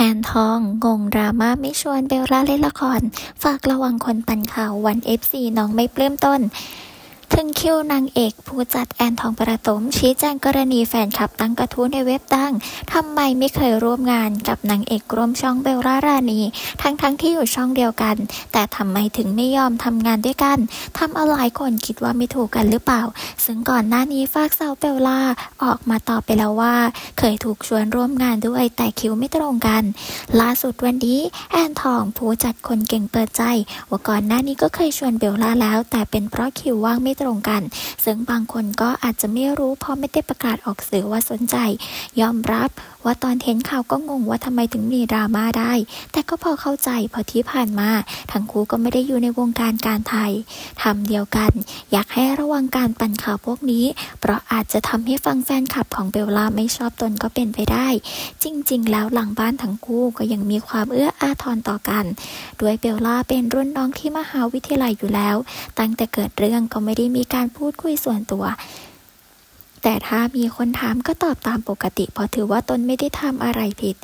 นทองงงดราม่าไม่ชวนเบลล่าเล่นละครฝากระวังคนปั่นข่าววัน FC น้องไม่ปลื้มต้นถึงคิวนางเอกผู้จัดแอนทองประถมชี้แจงกรณีแฟนคลับตั้งกระทู้ในเว็บดังทำไมไม่เคยร่วมงานกับนางเอกร่วมช่องเบลล่ารานีทั้งที่อยู่ช่องเดียวกันแต่ทำไมถึงไม่ยอมทำงานด้วยกันทำเอาหลายคนคิดว่าไม่ถูกกันหรือเปล่าซึ่งก่อนหน้านี้ฝากสาวเบลล่าออกมาตอบไปแล้วว่าเคยถูกชวนร่วมงานด้วยแต่คิวไม่ตรงกันล่าสุดวันนี้แอนทองผู้จัดคนเก่งเปิดใจว่าก่อนหน้านี้ก็เคยชวนเบลล่าแล้วแต่เป็นเพราะคิวว่างไม่ตรงกันซึ่งบางคนก็อาจจะไม่รู้เพราะไม่ได้ประกาศออกสื่อว่าสนใจยอมรับว่าตอนเห็นข่าวก็งงว่าทำไมถึงมีดราม่าได้แต่ก็พอเข้าใจเพราะที่ผ่านมาทั้งคู่ก็ไม่ได้อยู่ในวงการการถ่ายทำเดียวกันอยากให้ระวังการปั่นข่าวพวกนี้เพราะอาจจะทำให้ฟังแฟนคลับของเบลล่าไม่ชอบตนก็เป็นไปได้จริงๆแล้วหลังบ้านทั้งคู่ก็ยังมีความเอื้ออาทรต่อกันด้วยเบลล่าเป็นรุ่นน้องที่มหาวิทยาลัยอยู่แล้วตั้งแต่เกิดเรื่องก็ไม่ได้มีการพูดคุยส่วนตัวแต่ถ้ามีคนถามก็ตอบตามปกติเพราะถือว่าตนไม่ได้ทำอะไรผิด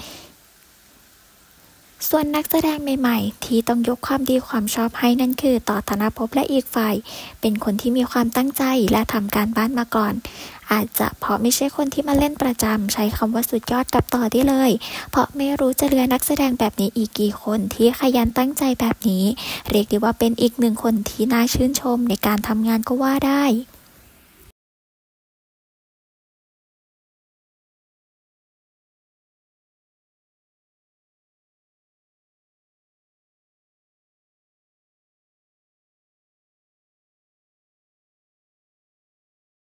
ส่วนนักแสดงใหม่ๆที่ต้องยกความดีความชอบให้นั่นคือต่อธนภพและอีกฝ่ายเป็นคนที่มีความตั้งใจและทำการบ้านมาก่อนอาจจะเพราะไม่ใช่คนที่มาเล่นประจำใช้คำว่าสุดยอดกับต่อได้เลยเพราะไม่รู้จะเหลือนักแสดงแบบนี้อีกกี่คนที่ขยันตั้งใจแบบนี้เรียกได้ว่าเป็นอีกหนึ่งคนที่น่าชื่นชมในการทำงานก็ว่าได้